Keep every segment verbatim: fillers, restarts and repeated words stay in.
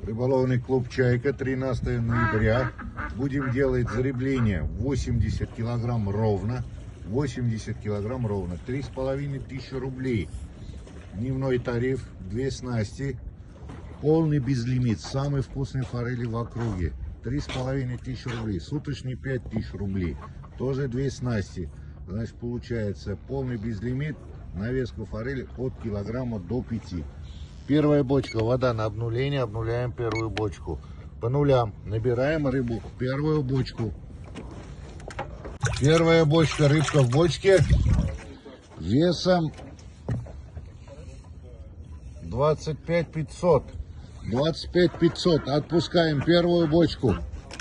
Рыболовный клуб «Чайка», тринадцатое ноября. Будем делать заребление восемьдесят килограмм ровно. восемьдесят килограмм ровно. Три с половиной тысячи рублей. Дневной тариф, две снасти. Полный безлимит. Самый вкусный форели в округе. Три с половиной тысячи рублей. Суточный пять тысяч рублей. Тоже две снасти. Значит, получается полный безлимит. Навеску форели от килограмма до пяти. Первая бочка, вода на обнуление, обнуляем первую бочку. По нулям набираем рыбу в первую бочку. Первая бочка, рыбка в бочке весом двадцать пять пятьсот. двадцать пять пятьсот. Отпускаем первую бочку.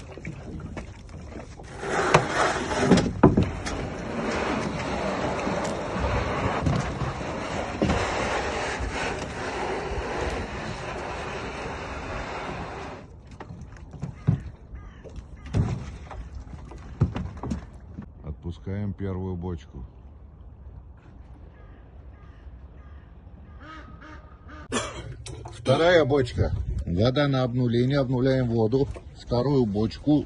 Отпускаем первую бочку. Вторая бочка. Вода на обнуление. Обнуляем воду. Вторую бочку.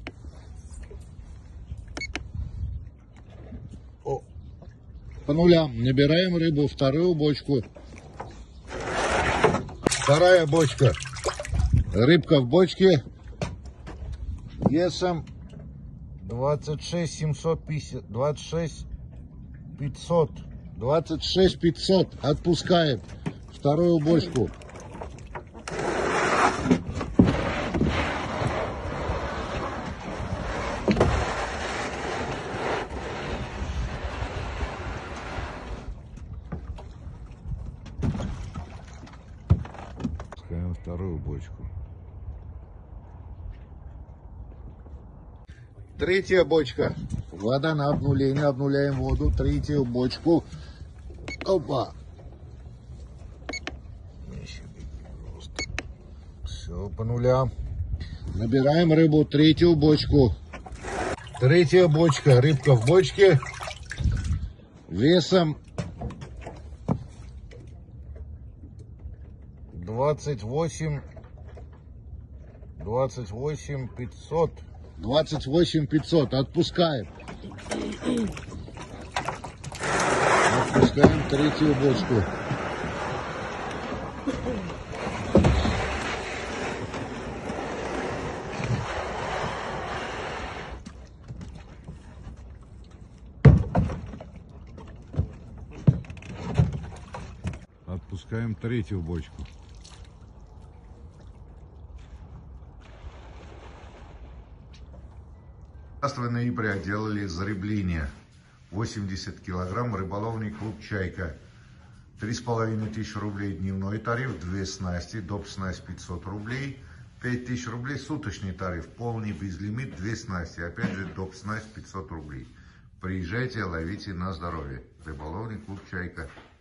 О. По нулям набираем рыбу. Вторую бочку. Вторая бочка. Рыбка в бочке. Весом двадцать шесть семьсот пятьдесят, двадцать шесть пятьсот, двадцать шесть пятьсот. Отпускаем вторую бочку. Отпускаем вторую бочку. Третья бочка. Вода на обнуление. Обнуляем воду. Третью бочку. Опа. Все по нулям. Набираем рыбу. Третью бочку. Третья бочка. Рыбка в бочке. Весом двадцать восемь, двадцать восемь пятьсот. двадцать восемь пятьсот. Отпускаем. Отпускаем третью бочку. Отпускаем третью бочку. тринадцатого ноября делали заребление восемьдесят килограмм. Рыболовный клуб «Чайка». три с половиной тысячи рублей дневной тариф, две снасти, доп. Снасть пятьсот рублей, пять тысяч рублей суточный тариф, полный безлимит, две снасти, опять же доп. Снасть пятьсот рублей. Приезжайте, ловите на здоровье. Рыболовный клуб «Чайка».